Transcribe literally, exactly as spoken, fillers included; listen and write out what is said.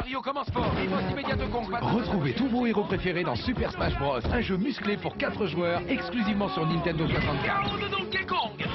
Mario commence fort. Riposte immédiate au Kong. Retrouvez tous vos héros préférés dans Super Smash Bros. Un jeu musclé pour quatre joueurs, exclusivement sur Nintendo soixante-quatre. Chaos de Donkey Kong.